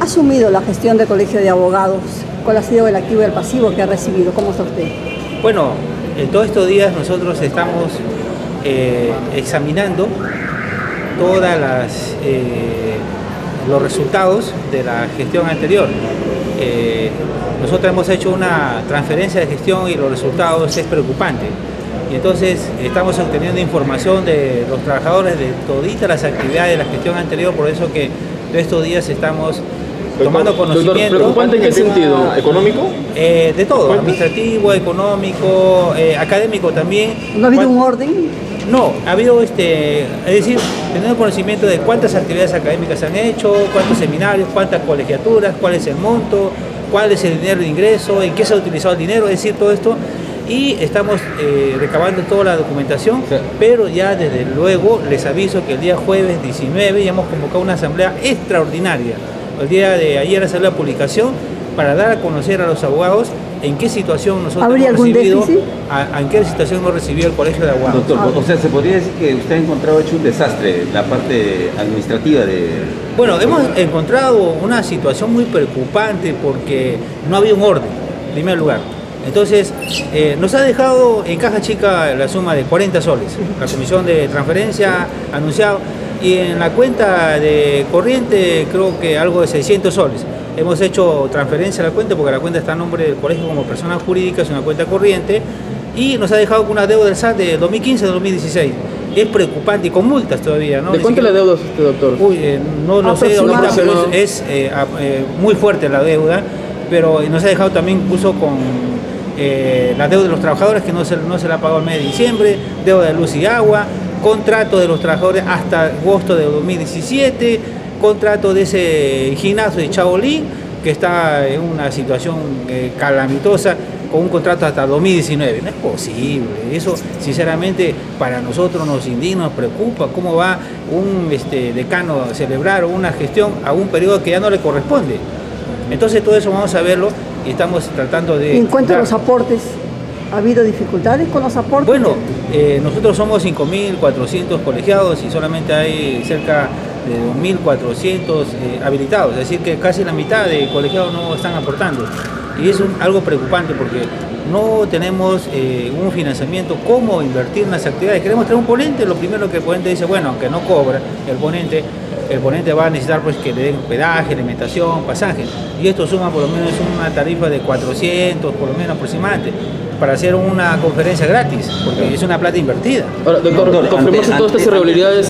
asumido la gestión del Colegio de Abogados? ¿Cuál ha sido el activo y el pasivo que ha recibido? ¿Cómo está usted? Bueno, en todos estos días nosotros estamos examinando todos los resultados de la gestión anterior. Nosotros hemos hecho una transferencia de gestión y los resultados es preocupante. Y entonces estamos obteniendo información de los trabajadores de toditas las actividades de la gestión anterior, por eso que de estos días estamos tomando conocimiento. Doctor, ¿preocupante en qué sentido? ¿Económico? De todo, administrativo, económico, académico también. ¿No ha habido un orden? No, ha habido, es decir, teniendo conocimiento de cuántas actividades académicas se han hecho, cuántos seminarios, cuántas colegiaturas, cuál es el monto, cuál es el dinero de ingreso, en qué se ha utilizado el dinero, es decir, todo esto. Y estamos recabando toda la documentación, sí. Pero ya desde luego les aviso que el día jueves 19 ya hemos convocado una asamblea extraordinaria. El día de ayer ha salido la publicación para dar a conocer a los abogados en qué situación nosotros hemos recibido, en qué situación hemos recibido el Colegio de Abogados. Doctor, o sea, se podría decir que usted ha encontrado hecho un desastre la parte administrativa de... Bueno, hemos encontrado una situación muy preocupante porque no había un orden, en primer lugar. Entonces, nos ha dejado en caja chica la suma de 40 soles. La comisión de transferencia ha anunciado, y en la cuenta de corriente creo que algo de 600 soles. Hemos hecho transferencia a la cuenta porque la cuenta está a nombre del colegio como persona jurídica, es una cuenta corriente, y nos ha dejado con una deuda del SAT de 2015-2016. Es preocupante y con multas todavía, ¿no? ¿De cuánto la deuda usted, doctor? Uy, no lo sé ahorita, pero es muy fuerte la deuda, pero nos ha dejado también incluso con la deuda de los trabajadores que no se la pagó el mes de diciembre, deuda de luz y agua, contrato de los trabajadores hasta agosto de 2017, contrato de ese gimnasio de Chaolín que está en una situación calamitosa con un contrato hasta 2019. No es posible. Eso sinceramente para nosotros nos indigna, nos preocupa cómo va un decano a celebrar una gestión a un periodo que ya no le corresponde. Entonces todo eso vamos a verlo y estamos tratando de... En cuanto a los aportes, ¿ha habido dificultades con los aportes? Bueno, nosotros somos 5.400 colegiados y solamente hay cerca de 2.400 habilitados, es decir que casi la mitad de colegiados no están aportando. Y es algo preocupante porque no tenemos un financiamiento, cómo invertir en las actividades. Queremos traer un ponente, lo primero que el ponente dice, bueno, aunque no cobra el ponente va a necesitar pues que le den hospedaje, alimentación, pasaje, y esto suma por lo menos una tarifa de 400 por lo menos aproximadamente para hacer una conferencia gratis, porque es una plata invertida. Ahora, doctor, confirmarse todas estas irregularidades